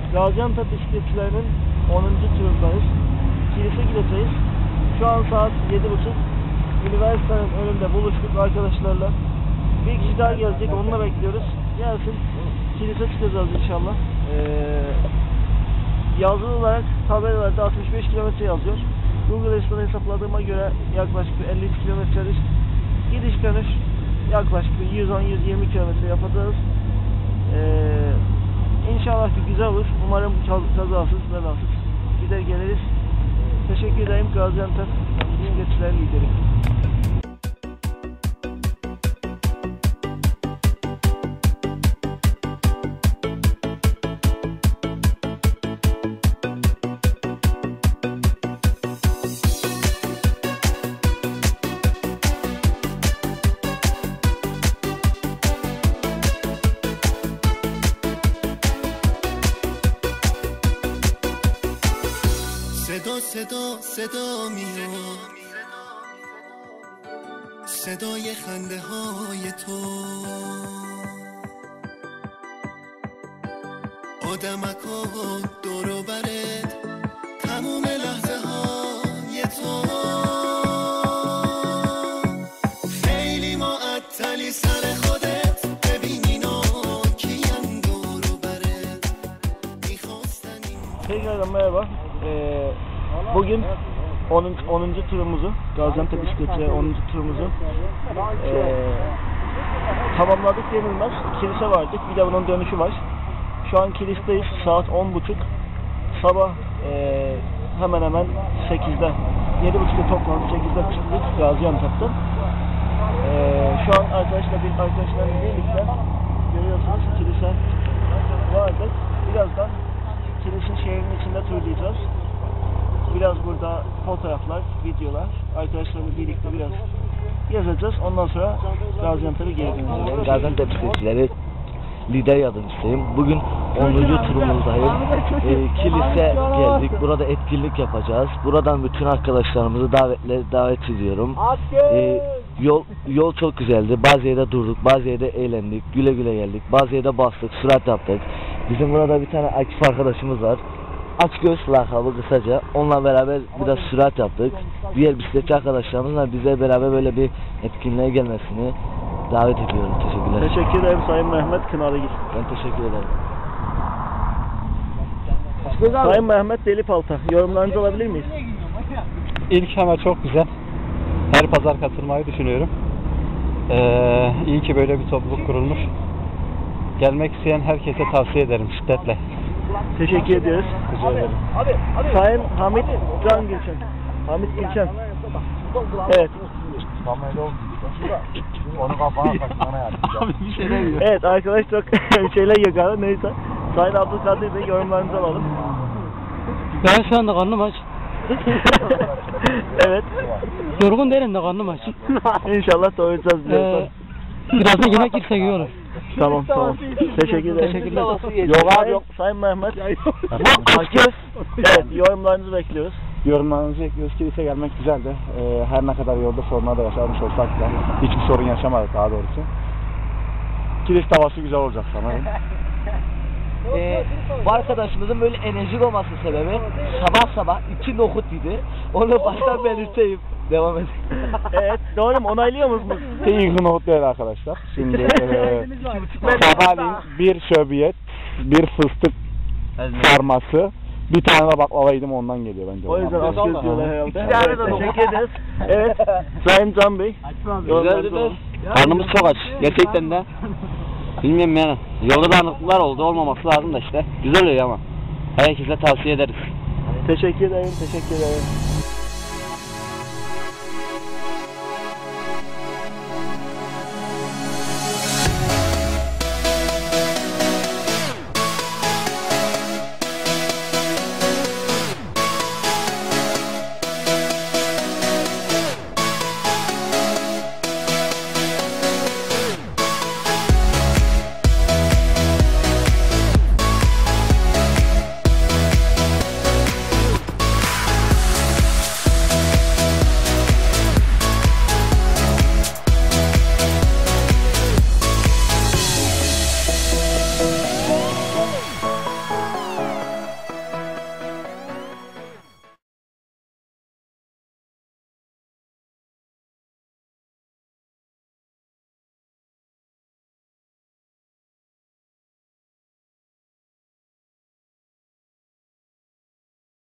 Gaziantep bisikletçilerinin 10. turundayız. Kilise gideceğiz. Şu an saat 7.30. Üniversitenin önünde buluştuk arkadaşlarla. Bir kişi daha gelecek, onunla bekliyoruz. Gelsin, kilise çıkacağız inşallah. Yazılı olarak tabelalarda 65 kilometre yazıyor. Google Earth'ten hesapladığıma göre yaklaşık 53 kilometredir. Gidiş dönüş yaklaşık 110-120 kilometre yapacağız. İnşallah ki güzel olur. Umarım kazasız belasız gider geliriz. Teşekkür ederim Gaziantep bisikletçiler lideri. صدا میاد صدای خنده های تو آدمکا دور و برت تموم لحظه های تو خیلی معطلی سر خودت ببین اینا کیان دور و برت میخواستن Tekrardan merhaba. Bugün 10. turumuzu, Gaziantep bisikletçileri 10. turumuzu tamamladık denilmez. Kilise vardık, bir de bunun dönüşü var. Şu an kilisteyiz, saat 10.30. Sabah hemen hemen 8'de, 7.30'da toplanıp 8'de çıktık Gaziantep'ten. Şu an arkadaşlarla birlikte görüyorsunuz kilise vardı. Birazdan kilisin şehrin içinde turlayacağız. Biraz burada fotoğraflar, videolar, arkadaşlarla birlikte biraz yazacağız. Ondan sonra Gaziantep'e geri döneceğiz. Gaziantep bisikletçileri lider yardımcısıyım. Bugün 10. turumuzdayım. Kilise geldik. Burada etkinlik yapacağız. Buradan bütün arkadaşlarımızı davet ediyorum. Yol çok güzeldi. Bazı yerde durduk, bazı yerde eğlendik, güle güle geldik. Bazı yerde bastık, sürat yaptık. Bizim burada bir tane Akif arkadaşımız var. Açgöz lakabı kısaca. Onunla beraber biraz sürat yaptık. Diğer bisikletçi arkadaşlarımızla bize beraber böyle bir etkinliğe gelmesini davet ediyorum. Teşekkürler. Teşekkür ederim Sayın Mehmet Kınalıgil. Ben teşekkür ederim. Sayın Mehmet Delipalta, yorumlarınızı alabilir miyiz? İlk hemen çok güzel. Her pazar katılmayı düşünüyorum. İyi ki böyle bir topluluk kurulmuş. Gelmek isteyen herkese tavsiye ederim şiddetle. Teşekkür ediyoruz. Rica ederim. Sayın Hamit Can Gülşen. Hamit Gülşen. Evet. Onu kafana saçmana yaptım. Abi bir şey demiyor. Evet arkadaş çok şeyler yok. Neyse. Sayın Abdülkadir Bey yorumlarınızı alalım. Ben şu anda karnım aç. Evet. Yorgun değilim de karnım aç. İnşallah doyuracağız diyorsan. Birazdan yemek yersek iyi olur. Tamam. Teşekkür ederim. Teşekkürler. Yok abi yok. Sayın Mehmet. Açgöz. Evet yorumlarınızı bekliyoruz. Yorumlarınızı bekliyoruz. Kilise gelmek güzeldi. Her ne kadar yolda sorunlar da yaşamış olsak da hiçbir sorun yaşamadık daha doğrusu. Kilise havası güzel olacak sanırım. Bu arkadaşımızın böyle enerjik olması sebebi sabah 2 nohut yedi. Onu baştan belirteyim. Devam edin. Evet doğru mu? Onaylıyor musunuz? İyi nohut değil arkadaşlar. Şimdi sabahleyin bir şöbiyet, bir fıstık sarması, bir tane de baklava yedim ondan geliyor bence. O yüzden Açgöz diyorlar herhalde. Teşekkür ederiz. Evet Sayın Can Bey. Güzeldi. Karnımız çok aç. Gerçekten de. Bilmiyorum yani. Yolda dağınıklıklar oldu. Olmaması lazım da işte. Güzel oluyor ama. Herkese tavsiye ederiz. Teşekkür ederim.